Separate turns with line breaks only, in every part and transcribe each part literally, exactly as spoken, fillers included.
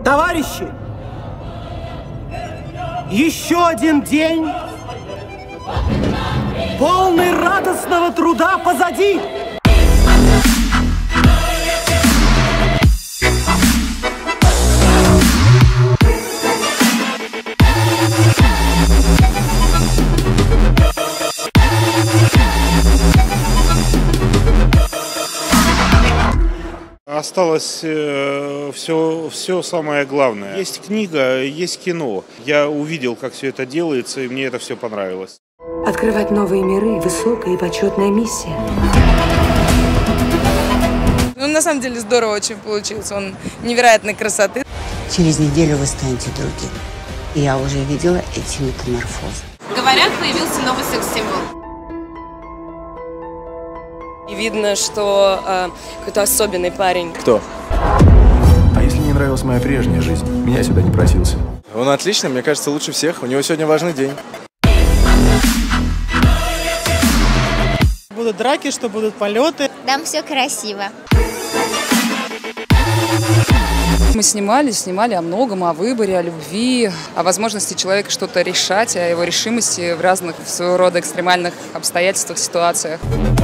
Товарищи, еще один день, полный радостного труда позади.
Осталось э, все, все самое главное. Есть книга, есть кино. Я увидел, как все это делается, и мне это все понравилось.
Открывать новые миры – высокая и почетная миссия.
Ну, на самом деле, здорово очень получилось. Он невероятной красоты.
Через неделю вы станете другим. И я уже видела эти метаморфозы.
Говорят, появился новый секс-символ.
И видно, что э, какой-то особенный парень.
Кто? А если не нравилась моя прежняя жизнь? Меня сюда не просился. Он отлично, мне кажется, лучше всех. У него сегодня важный день.
Будут драки, что будут полеты.
Там все красиво.
Мы снимали, снимали о многом, о выборе, о любви, о возможности человека что-то решать, о его решимости в разных своего рода экстремальных обстоятельствах, ситуациях.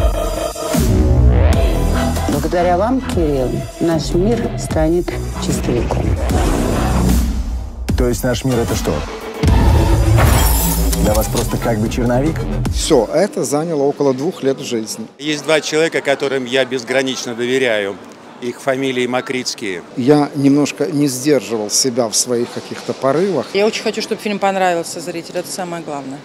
Благодаря вам, Кирилл, наш мир станет чистовиком.
То есть наш мир это что? Для вас просто как бы черновик?
Все, это заняло около двух лет жизни.
Есть два человека, которым я безгранично доверяю. Их фамилии Макритские.
Я немножко не сдерживал себя в своих каких-то порывах.
Я очень хочу, чтобы фильм понравился зрителю, это самое главное.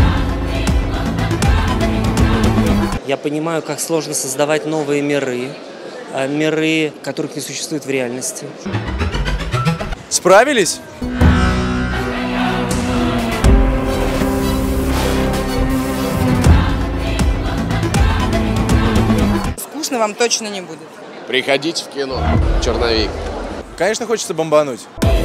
Я понимаю, как сложно создавать новые миры, миры, которых не существует в реальности.
Справились?
Скучно вам точно не будет.
Приходите в кино. Черновик.
Конечно, хочется бомбануть.